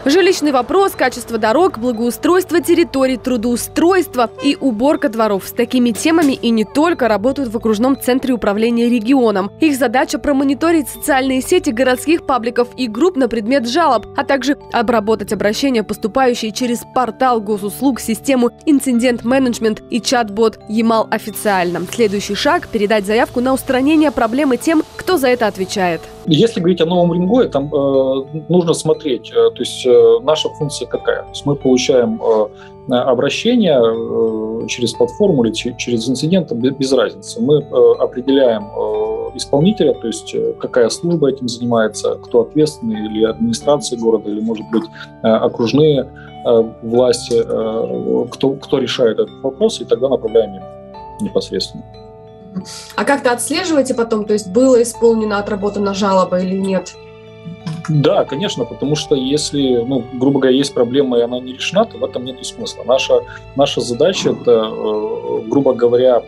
Жилищный вопрос, качество дорог, благоустройство территорий, трудоустройство и уборка дворов. С такими темами и не только работают в окружном центре управления регионом. Их задача – промониторить социальные сети городских пабликов и групп на предмет жалоб, а также обработать обращения, поступающие через портал госуслуг, систему инцидент-менеджмент и чат-бот «Ямал официально». Следующий шаг – передать заявку на устранение проблемы тем, кто за это отвечает. Если говорить о новом Уренгое, там нужно смотреть, то есть наша функция какая. То есть мы получаем обращение через платформу или через инцидент, без разницы. Мы определяем исполнителя, то есть какая служба этим занимается, кто ответственный, или администрация города, или, может быть, окружные власти, кто решает этот вопрос, и тогда направляем им непосредственно. А как-то отслеживаете потом, то есть было исполнено, отработана жалоба или нет? Да, конечно, потому что если, грубо говоря, есть проблема и она не решена, то в этом нет смысла. Наша задача – это, грубо говоря,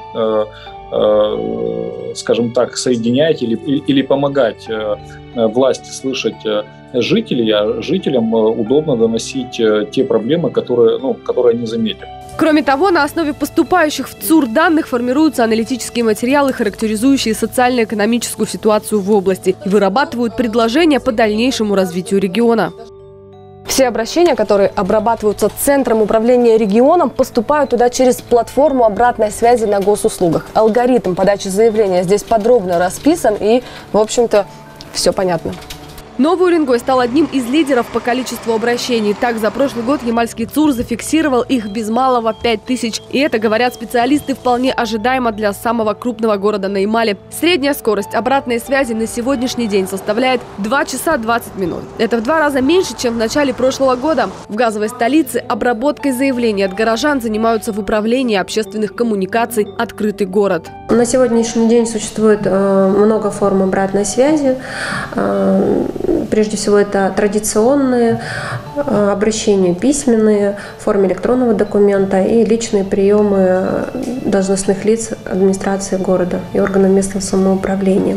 скажем так, соединять или помогать власти слышать жителей, а жителям удобно доносить те проблемы, которые они заметят. Кроме того, на основе поступающих в ЦУР данных формируются аналитические материалы, характеризующие социально-экономическую ситуацию в области, и вырабатывают предложения по дальнейшему развитию региона. Все обращения, которые обрабатываются Центром управления регионом, поступают туда через платформу обратной связи на госуслугах. Алгоритм подачи заявления здесь подробно расписан и, в общем-то, все понятно. Новый Уренгой стал одним из лидеров по количеству обращений. Так, за прошлый год Ямальский ЦУР зафиксировал их без малого 5000. И это, говорят специалисты, вполне ожидаемо для самого крупного города на Ямале. Средняя скорость обратной связи на сегодняшний день составляет 2 часа 20 минут. Это в 2 раза меньше, чем в начале прошлого года. В газовой столице обработкой заявлений от горожан занимаются в управлении общественных коммуникаций «Открытый город». На сегодняшний день существует много форм обратной связи. Прежде всего, это традиционные обращения, письменные, в форме электронного документа и личные приемы должностных лиц администрации города и органов местного самоуправления.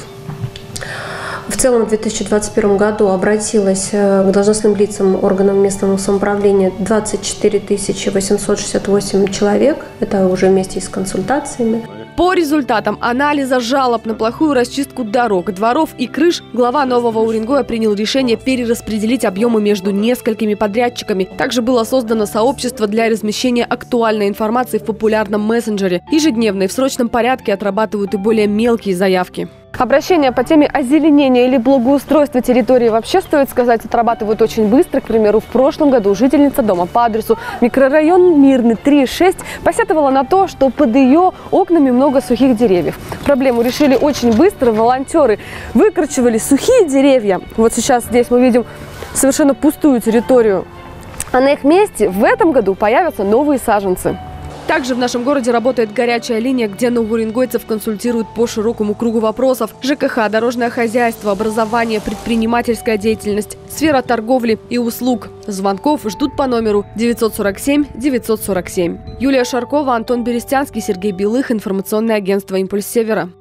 В целом, в 2021 году обратилось к должностным лицам органов местного самоуправления 24 868 человек. Это уже вместе с консультациями. По результатам анализа жалоб на плохую расчистку дорог, дворов и крыш, глава Нового Уренгоя принял решение перераспределить объемы между несколькими подрядчиками. Также было создано сообщество для размещения актуальной информации в популярном мессенджере. Ежедневно и в срочном порядке отрабатывают и более мелкие заявки. Обращения по теме озеленения или благоустройства территории, вообще, стоит сказать, отрабатывают очень быстро. К примеру, в прошлом году жительница дома по адресу микрорайон Мирный, 3/6, посетовала на то, что под ее окнами много сухих деревьев. Проблему решили очень быстро. Волонтеры выкорчевали сухие деревья. Вот сейчас здесь мы видим совершенно пустую территорию. А на их месте в этом году появятся новые саженцы. Также в нашем городе работает горячая линия, где новоуренгойцев консультируют по широкому кругу вопросов: ЖКХ, дорожное хозяйство, образование, предпринимательская деятельность, сфера торговли и услуг. Звонков ждут по номеру 947 947. Юлия Шаркова, Антон Берестянский, Сергей Белых. Информационное агентство «Импульс Севера».